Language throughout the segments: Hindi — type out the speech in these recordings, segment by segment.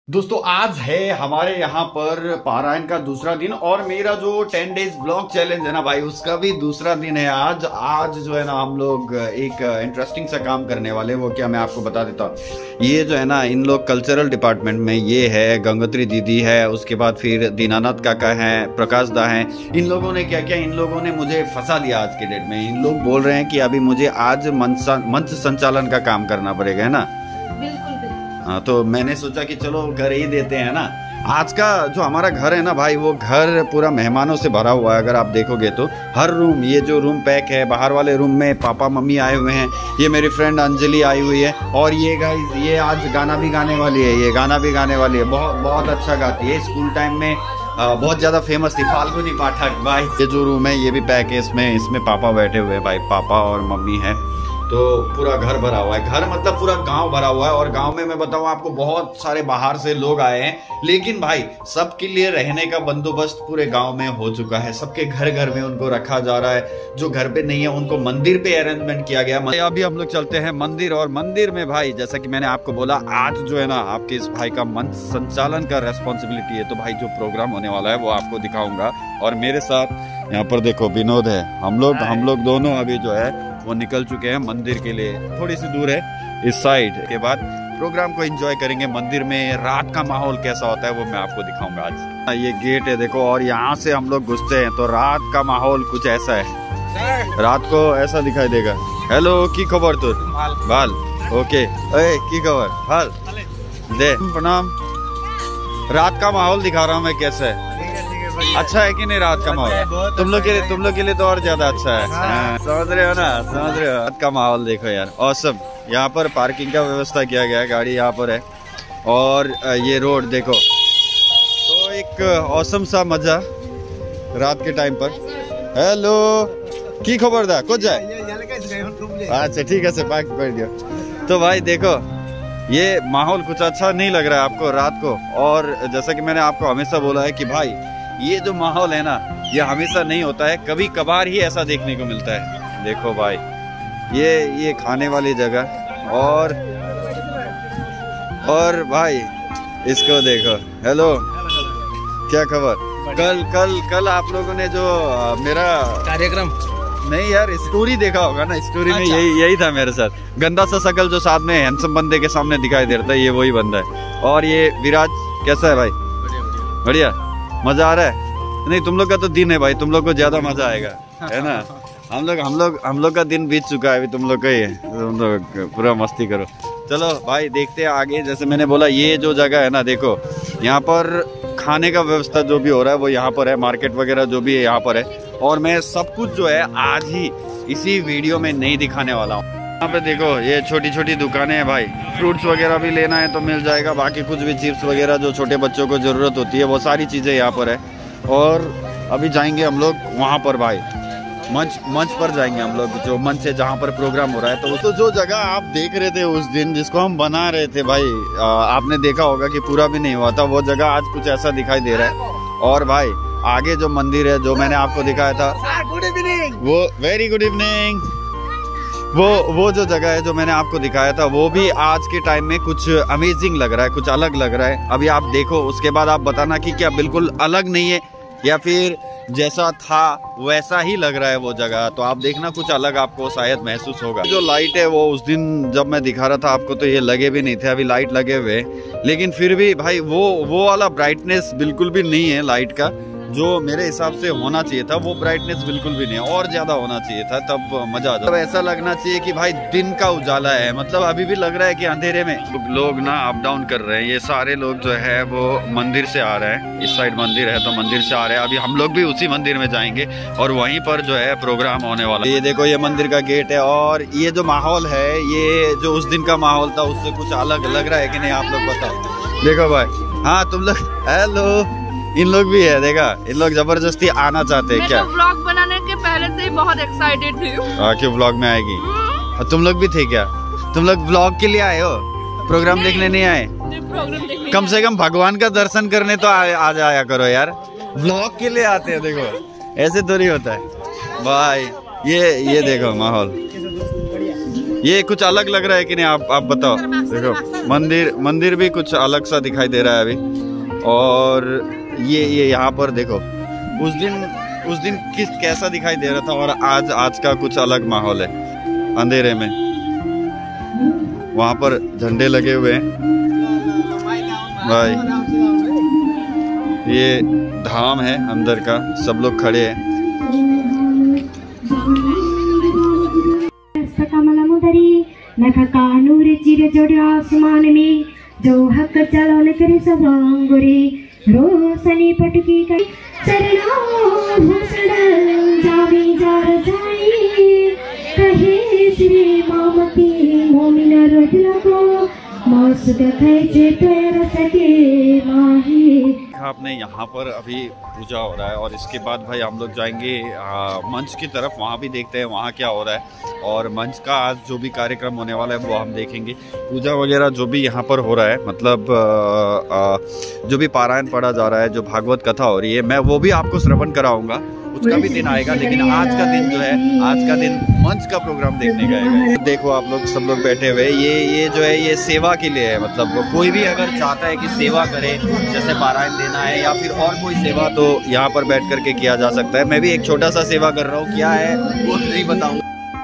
दोस्तों आज है हमारे यहाँ पर पारायण का दूसरा दिन और मेरा जो 10 डेज ब्लॉग चैलेंज है ना भाई, उसका भी दूसरा दिन है आज। आज जो है ना हम लोग एक इंटरेस्टिंग सा काम करने वाले, वो क्या मैं आपको बता देता हूँ। ये जो है ना इन लोग कल्चरल डिपार्टमेंट में, ये है गंगोत्री दीदी है, उसके बाद फिर दीनानाथ काका है, प्रकाश दा है। इन लोगों ने क्या किया, इन लोगों ने मुझे फंसा दिया आज के डेट में। इन लोग बोल रहे हैं कि अभी मुझे आज मंच संचालन का काम करना पड़ेगा, है ना। हाँ, तो मैंने सोचा कि चलो कर ही देते हैं ना। आज का जो हमारा घर है ना भाई, वो घर पूरा मेहमानों से भरा हुआ है। अगर आप देखोगे तो हर रूम, ये जो रूम पैक है, बाहर वाले रूम में पापा मम्मी आए हुए हैं, ये मेरी फ्रेंड अंजलि आई हुई है, और ये गाइस ये आज गाना भी गाने वाली है, ये गाना भी गाने वाली है, बहुत अच्छा गाती है। स्कूल टाइम में बहुत ज़्यादा फेमस थी, फाल्गुनी पाठक भाई। ये जो रूम है ये भी पैक है, इसमें पापा बैठे हुए हैं भाई, पापा और मम्मी है। तो पूरा घर भरा हुआ है, घर मतलब पूरा गांव भरा हुआ है। और गांव में मैं बताऊं आपको, बहुत सारे बाहर से लोग आए हैं, लेकिन भाई सबके लिए रहने का बंदोबस्त पूरे गांव में हो चुका है। सबके घर घर में उनको रखा जा रहा है। जो घर पे नहीं है उनको मंदिर पे अरेंजमेंट किया गया। अभी हम लोग चलते हैं मंदिर, और मंदिर में भाई जैसा कि मैंने आपको बोला, आज जो है ना आपके इस भाई का मंच संचालन का रेस्पॉन्सिबिलिटी है। तो भाई जो प्रोग्राम होने वाला है वो आपको दिखाऊंगा। और मेरे साथ यहाँ पर देखो विनोद है। हम लोग दोनों अभी जो है वो निकल चुके हैं मंदिर के लिए। थोड़ी सी दूर है इस साइड। के बाद प्रोग्राम को एंजॉय करेंगे। मंदिर में रात का माहौल कैसा होता है वो मैं आपको दिखाऊंगा आज। ये गेट है देखो, और यहाँ से हम लोग घुसते हैं तो रात का माहौल कुछ ऐसा है। रात को ऐसा दिखाई देगा। हेलो, की खबर तुर भाल? ओके, की खबर भाल दे, प्रणाम। रात का माहौल दिखा रहा हूँ मैं, कैसा है, अच्छा है कि नहीं रात का माहौल? तुम लोग के लिए तो और ज्यादा अच्छा है। समझ रहे हो ना, समझ रहे हो। रात का माहौल देखो यार, ऑसम। यहाँ पर पार्किंग का व्यवस्था किया गया है, गाड़ी यहाँ पर है। और ये रोड देखो, तो एक ऑसम सा मजा रात के टाइम पर। हेलो, की खबर था कुछ जाए? अच्छा ठीक है, पार्क कर दिया। तो भाई देखो, ये माहौल कुछ अच्छा नहीं लग रहा है आपको रात को। और जैसा कि मैंने आपको हमेशा बोला है कि भाई ये जो माहौल है ना, ये हमेशा नहीं होता है, कभी कभार ही ऐसा देखने को मिलता है। देखो भाई ये खाने वाली जगह, और भाई इसको देखो। हेलो, क्या खबर? कल आप लोगों ने जो मेरा कार्यक्रम, नहीं यार स्टोरी देखा होगा ना, स्टोरी में यही था मेरे साथ। गंदा सा शकल जो साथ में हैंडसम बंदे के सामने दिखाई देता है, ये वही बंदा है। और ये विराज कैसा है भाई? बढ़िया, मजा आ रहा है? नहीं, तुम लोग का तो दिन है भाई, तुम लोग को ज्यादा मजा आएगा, है ना। हम लोग का दिन बीत चुका है, अभी तुम लोग का ही है। तुम लोग पूरा मस्ती करो। चलो भाई देखते हैं आगे। जैसे मैंने बोला, ये जो जगह है ना, देखो यहाँ पर खाने का व्यवस्था जो भी हो रहा है वो यहाँ पर है, मार्केट वगैरह जो भी है यहाँ पर है। और मैं सब कुछ जो है आज ही इसी वीडियो में नहीं दिखाने वाला हूँ। यहाँ पे देखो ये छोटी छोटी दुकानें हैं भाई, फ्रूट्स वगैरह भी लेना है तो मिल जाएगा। बाकी कुछ भी चिप्स वगैरह जो छोटे बच्चों को ज़रूरत होती है, वो सारी चीज़ें यहाँ पर है। और अभी जाएंगे हम लोग वहाँ पर भाई, मंच पर जाएंगे हम लोग, जो मंच है जहाँ पर प्रोग्राम हो रहा है। तो जो जगह आप देख रहे थे उस दिन, जिसको हम बना रहे थे भाई, आपने देखा होगा कि पूरा भी नहीं हुआ था। वो जगह आज कुछ ऐसा दिखाई दे रहा है। और भाई आगे जो मंदिर है जो मैंने आपको दिखाया था, गुड इवनिंग, वो वेरी गुड इवनिंग, वो जो जगह है जो मैंने आपको दिखाया था, वो भी आज के टाइम में कुछ अमेजिंग लग रहा है, कुछ अलग लग रहा है। अभी आप देखो, उसके बाद आप बताना कि क्या बिल्कुल अलग नहीं है या फिर जैसा था वैसा ही लग रहा है वो जगह। तो आप देखना, कुछ अलग आपको शायद महसूस होगा। जो लाइट है वो उस दिन जब मैं दिखा रहा था आपको तो ये लगे भी नहीं थे, अभी लाइट लगे हुए, लेकिन फिर भी भाई वो वाला ब्राइटनेस बिल्कुल भी नहीं है लाइट का, जो मेरे हिसाब से होना चाहिए था। वो ब्राइटनेस बिल्कुल भी नहीं है, और ज्यादा होना चाहिए था, तब मजा आ जाता। ऐसा लगना चाहिए कि भाई दिन का उजाला है। मतलब अभी भी लग रहा है कि अंधेरे में लोग ना अप डाउन कर रहे हैं। ये सारे लोग जो है वो मंदिर से आ रहे हैं, इस साइड मंदिर है तो मंदिर से आ रहे हैं। अभी हम लोग भी उसी मंदिर में जाएंगे और वहीं पर जो है प्रोग्राम होने वाला है। ये देखो, ये मंदिर का गेट है, और ये जो माहौल है, ये जो उस दिन का माहौल था उससे कुछ अलग लग रहा है कि नहीं, आप लोग बताओ। देखो भाई, हाँ तुम लोग, हेलो, इन लोग भी है, देखा, इन लोग जबरदस्ती आना चाहते हैं। क्या व्लॉग बनाने के पहले से ही बहुत एक्साइटेड थी। क्यों व्लॉग में आएगी? तुम लोग भी थे क्या? तुम लोग व्लॉग के लिए आए हो, प्रोग्राम देखने नहीं आए? प्रोग्राम देखने कम से कम भगवान का दर्शन करने तो आ जाया करो यार। व्लॉग के लिए आते हैं, देखो ऐसे थोड़ी होता है भाई। ये देखो माहौल, ये कुछ अलग लग रहा है कि नहीं, आप बताओ। देखो मंदिर भी कुछ अलग सा दिखाई दे रहा है अभी। और ये यहाँ पर देखो उस दिन कैसा दिखाई दे रहा था और आज का कुछ अलग माहौल है अंधेरे में। वहाँ पर झंडे लगे हुए हैं भाई, ये धाम है अंदर का, सब लोग खड़े हैं। आसमान में जो हक चलन करे सब अंगुरी रोशनी पटकी कई चरणों भूषण जावे जार जाई कहे श्री मामती मोमिन रोजला को मौस देखे जे तेरा सके माही। आपने यहाँ पर अभी पूजा हो रहा है और इसके बाद भाई हम लोग जाएंगे मंच की तरफ, वहाँ भी देखते हैं वहाँ क्या हो रहा है। और मंच का आज जो भी कार्यक्रम होने वाला है वो हम देखेंगे। पूजा वगैरह जो भी यहाँ पर हो रहा है, मतलब जो भी पारायण पढ़ा जा रहा है, जो भागवत कथा हो रही है, मैं वो भी आपको श्रवण कराऊंगा, उसका भी दिन आएगा। लेकिन आज का दिन जो है, आज का दिन मंच का प्रोग्राम देखने का है। देखो आप लोग सब लोग बैठे हुए, ये जो है ये सेवा के लिए है। मतलब कोई भी अगर चाहता है कि सेवा करे, जैसे पारायण देना है या फिर और कोई सेवा, तो यहाँ पर बैठ करके किया जा सकता है। मैं भी एक छोटा सा सेवा कर रहा हूँ, क्या है वो नहीं बताऊंगा।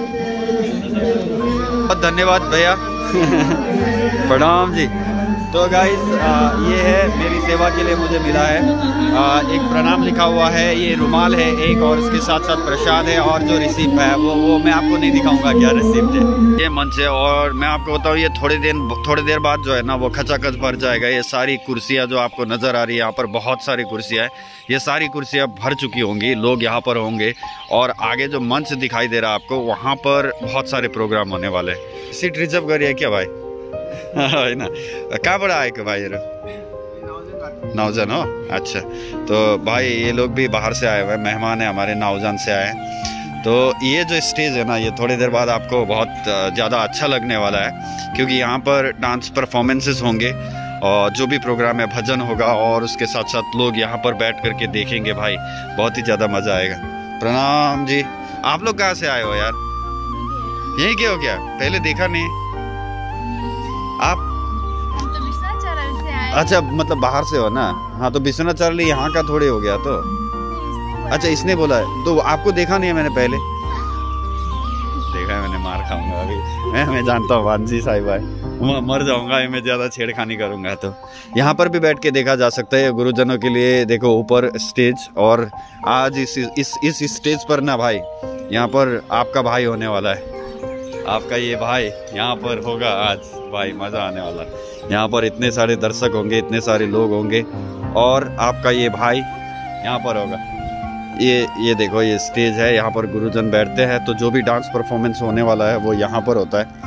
बहुत धन्यवाद भैया। प्रणाम जी। तो गाइस ये है मेरी सेवा के लिए मुझे मिला है, एक प्रणाम लिखा हुआ है, ये रुमाल है एक, और इसके साथ साथ प्रसाद है, और जो रिसिप्ट है वो मैं आपको नहीं दिखाऊंगा क्या रिसिप्ट है। ये मंच है और मैं आपको बताऊँ ये थोड़ी देर बाद जो है ना वो खचाखच भर जाएगा। ये सारी कुर्सियाँ जो आपको नज़र आ रही है, यहाँ पर बहुत सारी कुर्सियाँ है, ये सारी कुर्सियाँ भर चुकी होंगी, लोग यहाँ पर होंगे। और आगे जो मंच दिखाई दे रहा है आपको, वहाँ पर बहुत सारे प्रोग्राम होने वाले हैं। सीट रिजर्व करिए क्या भाई? है ना। कहाँबाट आएको भाइहरू? नौजन हो, अच्छा। तो भाई ये लोग भी बाहर से आए हुए हैं, मेहमान है हमारे, नौजन से आए हैं। तो ये जो स्टेज है ना, ये थोड़ी देर बाद आपको बहुत ज़्यादा अच्छा लगने वाला है, क्योंकि यहाँ पर डांस परफॉर्मेंसेस होंगे और जो भी प्रोग्राम है भजन होगा, और उसके साथ साथ लोग यहाँ पर बैठ करके देखेंगे भाई, बहुत ही ज़्यादा मज़ा आएगा। प्रणाम जी। आप लोग कहाँ से आए हो यार? यहीं के हो क्या? पहले देखा नहीं आप? तो विश्वनाथ चैनल से आए। अच्छा, मतलब बाहर से हो ना? हाँ, तो विश्वनाथ चैनल यहाँ का थोड़े हो गया तो। अच्छा, इसने बोला है तो आपको देखा नहीं है मैंने पहले? देखा है मैंने, मार खाऊंगा अभी। मैं जानता हूँ वांजी साहिब है, मर जाऊंगा मैं ज़्यादा छेड़खानी करूंगा। तो यहाँ पर भी बैठ के देखा जा सकता है गुरुजनों के लिए। देखो ऊपर स्टेज, और आज इस स्टेज पर ना भाई, यहाँ पर आपका भाई होने वाला है, आपका ये भाई यहाँ पर होगा आज। भाई मज़ा आने वाला है, यहाँ पर इतने सारे दर्शक होंगे, इतने सारे लोग होंगे, और आपका ये भाई यहाँ पर होगा। ये देखो ये स्टेज है, यहाँ पर गुरुजन बैठते हैं, तो जो भी डांस परफॉर्मेंस होने वाला है वो यहाँ पर होता है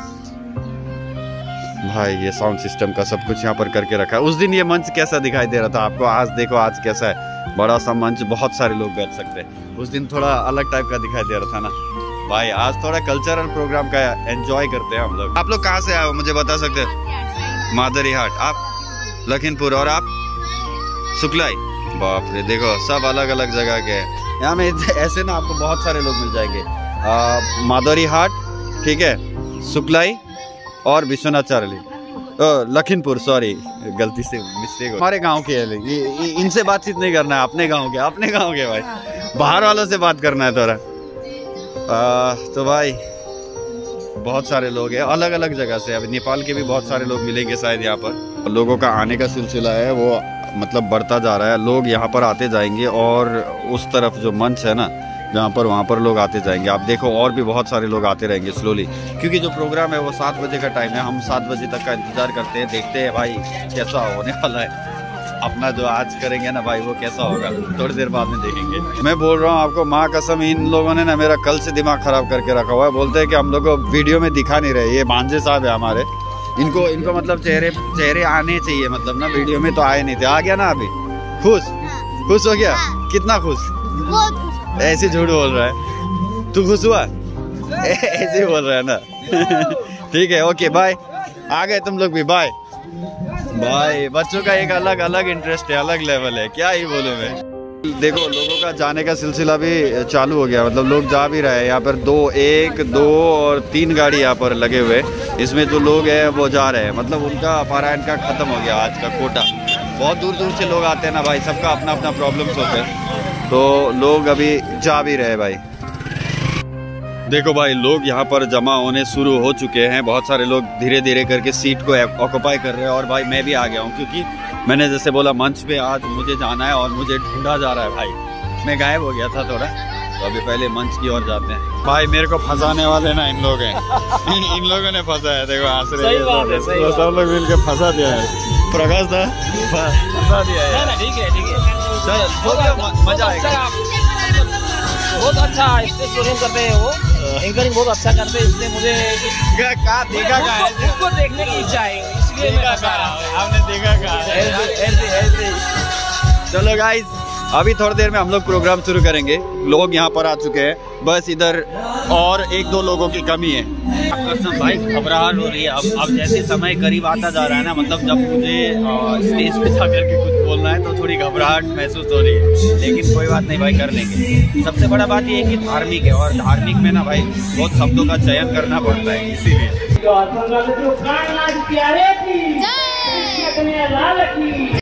भाई। ये साउंड सिस्टम का सब कुछ यहाँ पर करके रखा है। उस दिन ये मंच कैसा दिखाई दे रहा था आपको, आज देखो आज कैसा है, बड़ा सा मंच, बहुत सारे लोग बैठ सकते हैं। उस दिन थोड़ा अलग टाइप का दिखाई दे रहा था ना भाई। आज थोड़ा कल्चरल प्रोग्राम का एंजॉय करते हैं हम लोग। आप लोग कहाँ से आए हो मुझे बता सकते हैं? मादरी हाट। आप लखीमपुर, और आप सुखलाई? बाप रे, देखो सब अलग अलग जगह के हैं। यहाँ में ऐसे ना आपको बहुत सारे लोग मिल जाएंगे। मादरी हाट, ठीक है, सुखलाई और विश्वनाथ चारली, लखीमपुर, सॉरी गलती से मिस्टेक हो। हमारे गांव के हैं, इनसे बातचीत नहीं करना है, अपने गांव के भाई, बाहर वालों से बात करना है थोड़ा। तो भाई बहुत सारे लोग हैं अलग अलग जगह से, अभी नेपाल के भी बहुत सारे लोग मिलेंगे शायद यहाँ पर। लोगों का आने का सिलसिला है वो मतलब बढ़ता जा रहा है, लोग यहाँ पर आते जाएंगे, और उस तरफ जो मंच है ना जहाँ पर, वहाँ पर लोग आते जाएंगे। आप देखो और भी बहुत सारे लोग आते रहेंगे स्लोली, क्योंकि जो प्रोग्राम है वो 7 बजे का टाइम है। हम 7 बजे तक का इंतज़ार करते हैं, देखते हैं भाई कैसा होने वाला है। अपना जो आज करेंगे ना भाई वो कैसा होगा, थोड़ी देर बाद में देखेंगे। मैं बोल रहा हूँ आपको, माँ कसम, इन लोगों ने ना मेरा कल से दिमाग खराब करके रखा हुआ है। बोलते हैं कि हम लोग को वीडियो में दिखा नहीं रहे। ये भांजे साहब है हमारे, इनको मतलब चेहरे आने चाहिए, मतलब ना वीडियो में तो आए नहीं थे। आ गया ना अभी? खुश हो गया? कितना खुश? ऐसे झूठ बोल रहा है तू? खुश हुआ? ऐसे बोल रहा है ना। ठीक है, ओके बाय। आ गए तुम लोग भी, बाय। बच्चों का एक अलग इंटरेस्ट है, अलग लेवल है, क्या ही बोलूं मैं। देखो लोगों का जाने का सिलसिला भी चालू हो गया, मतलब लोग जा भी रहे हैं। यहाँ पर 1, 2 और 3 गाड़ी यहाँ पर लगे हुए, इसमें जो लोग हैं वो जा रहे हैं, मतलब उनका पारायण का ख़त्म हो गया आज का कोटा। बहुत दूर दूर से लोग आते हैं ना भाई, सबका अपना अपना प्रॉब्लम्स होते हैं, तो लोग अभी जा भी रहे हैं भाई। देखो भाई लोग यहाँ पर जमा होने शुरू हो चुके हैं, बहुत सारे लोग धीरे धीरे करके सीट को ऑक्यूपाई कर रहे हैं। और भाई मैं भी आ गया हूँ, क्योंकि मैंने जैसे बोला मंच पे आज मुझे जाना है और मुझे ढूंढा जा रहा है भाई। मैं गायब हो गया था थोड़ा, तो अभी पहले मंच की ओर जाते हैं। भाई मेरे को फंसाने वाले ना इन लोग हैं। इन लोगों ने फंसा है, देखो हंस रहे हैं, सब लोग मिल के फंसा दिया है। प्रकाश दा फंसा दिया है। ठीक है मजा आएगा। बहुत अच्छा स्टेज प्रोग्राम करते हैं वो, एंकरिंग बहुत अच्छा करते हैं, इसलिए मुझे उनको देखने की इच्छा है, इसलिए आपने देखा चलो गाइस, अभी थोड़ी देर में हम लोग प्रोग्राम शुरू करेंगे। लोग यहाँ पर आ चुके हैं, बस इधर और 1-2 लोगों की कमी है। कसम भाई घबराहट हो रही है। अब जैसे समय करीब आता जा रहा है ना, मतलब जब मुझे स्टेज पे जा करके कुछ बोलना है तो थोड़ी घबराहट महसूस हो रही है, लेकिन कोई बात नहीं भाई, कर लेंगे। सबसे बड़ा बात ये है कि धार्मिक है, और धार्मिक में ना भाई बहुत शब्दों का चयन करना पड़ता है, इसीलिए।